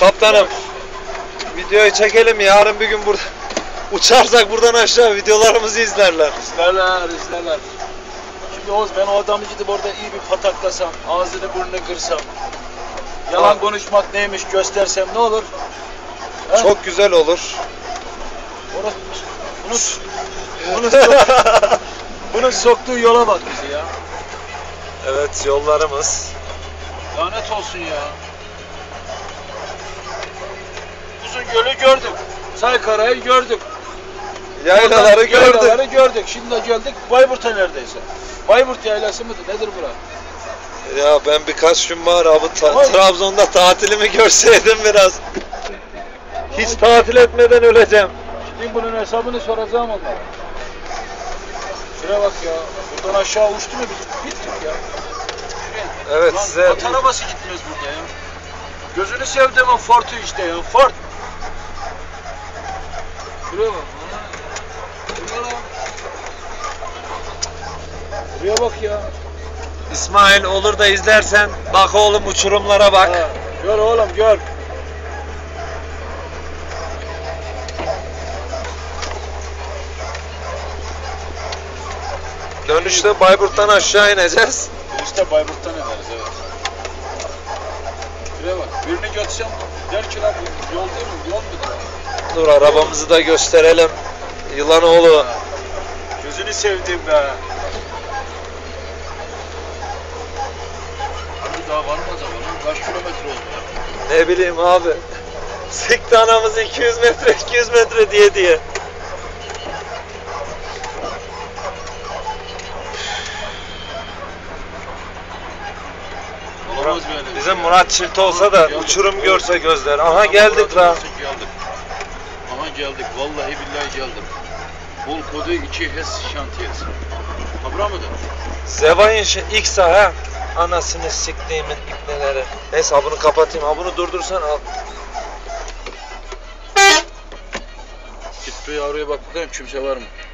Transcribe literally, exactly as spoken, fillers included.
Kaptanım, videoyu çekelim, yarın bir gün burada uçarsak buradan aşağı videolarımızı izlerler. İzlerler, izlerler. Şimdi Oğuz, ben o adamı gidip orada iyi bir pataklasam, ağzını burnunu kırsam, yalan konuşmak neymiş göstersem ne olur? He? Çok güzel olur. Orası, bunu, bunu sok, bunun soktuğu yola bak bizi ya. Evet, yollarımız. Lanet olsun ya. Uzun Gölü gördük. Saykara'yı gördük. Yaylaları Oradan gördük. Yaylaları gördük. Şimdi de geldik Bayburt'a neredeyse. Bayburt yaylası mıdır? Nedir bura? Ya ben birkaç gün var abi ta- Ay. Trabzon'da tatilimi görseydim biraz. Hiç tatil etmeden öleceğim. Şimdi bunun hesabını soracağım onlara. Şuraya bak ya. Buradan aşağı uçtu mu bit- bittik ya. Şuraya. Evet, Lan, size at arabası gitmez burada ya. Gözünü sevdiğimin Ford'u işte ya. Ford. Şuraya bak. Şuraya bak. Şuraya bak ya. İsmail, olur da izlersen bak oğlum, uçurumlara bak. Ha, gör oğlum gör. Dönüşte Bayburt'tan aşağı ineceğiz. İşte Bayburt'tan ederiz, evet. Şuraya bak. Birini götürsem der ki lan bu yol değil mi? Yol mudur? Dur, arabamızı da gösterelim. Yılanoğlu. Gözünü sevdim be. Abi daha var mı acaba lan? Kaç kilometre oldu ya? Ne bileyim abi. Sikti anamız iki yüz metre iki yüz metre diye diye. Olamaz böyle. Bizim Murat çift olsa da uçurum görse gözler. Aha geldik la. Geldik. Aha geldik. Vallahi billahi geldik. Bol kodu iki H E S şantiyesi. Habra mıdır? Zebayın şey X'a ha. Anasını siktiğimin ipneleri. Neyse, ha bunu kapatayım. Ha bunu durdursan al. Git bir yavruya bak bakalım kimse var mı?